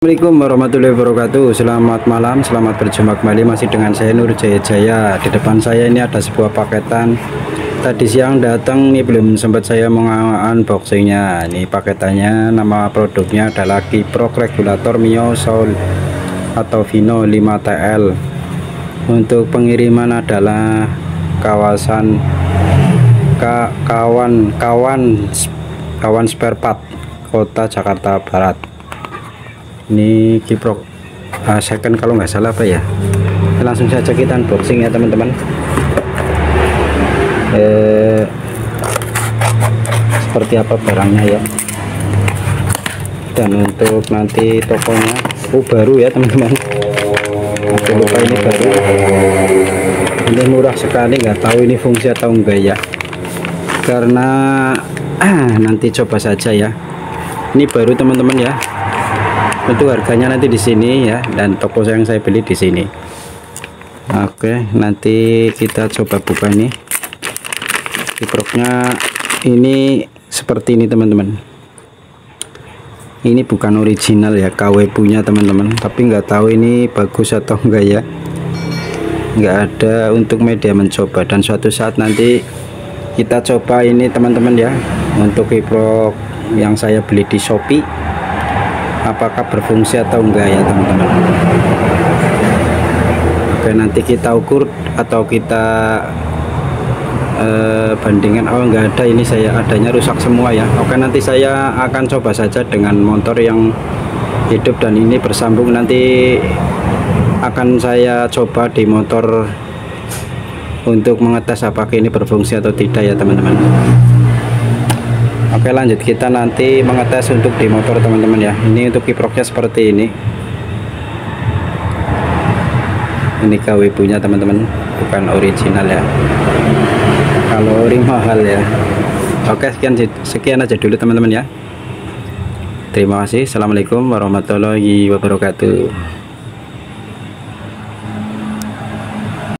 Assalamualaikum warahmatullahi wabarakatuh. Selamat malam, selamat berjumpa kembali masih dengan saya Nur Jaya. Di depan saya ini ada sebuah paketan. Tadi siang datang nih, belum sempat saya unboxingnya. Ini paketannya, nama produknya adalah Kiprok Regulator Mio Soul atau Vino 5TL. Untuk pengiriman adalah kawasan kawan spare part Kota Jakarta Barat. Ini Kiprok second kalau nggak salah apa ya. Langsung saja kita unboxing ya teman-teman. Seperti apa barangnya ya. Dan untuk nanti tokonya baru ya teman-teman. Aku lupa ini baru. Ini murah sekali, nggak tahu ini fungsi atau enggak ya. Karena nanti coba saja ya. Ini baru teman-teman ya. Untuk harganya nanti di sini ya, dan toko yang saya beli di sini. Oke, nanti kita coba buka nih. Kiproknya ini seperti ini teman-teman. Ini bukan original ya, KW punya teman-teman. Tapi nggak tahu ini bagus atau enggak ya. Nggak ada untuk media mencoba, dan suatu saat nanti kita coba ini teman-teman ya. Untuk Kiprok yang saya beli di Shopee, apakah berfungsi atau enggak ya teman-teman. Oke, nanti kita ukur atau kita bandingkan. Oh, enggak ada, ini saya adanya rusak semua ya. Oke, nanti saya akan coba saja dengan motor yang hidup, dan ini bersambung. Nanti akan saya coba di motor untuk mengetes apakah ini berfungsi atau tidak ya teman-teman. Oke, lanjut kita nanti mengetes untuk di motor teman-teman ya. Ini untuk kiproknya seperti ini. Ini KW punya teman-teman, bukan original ya. Kalau ori mahal ya. Oke, sekian aja dulu teman-teman ya. Terima kasih. Assalamualaikum warahmatullahi wabarakatuh.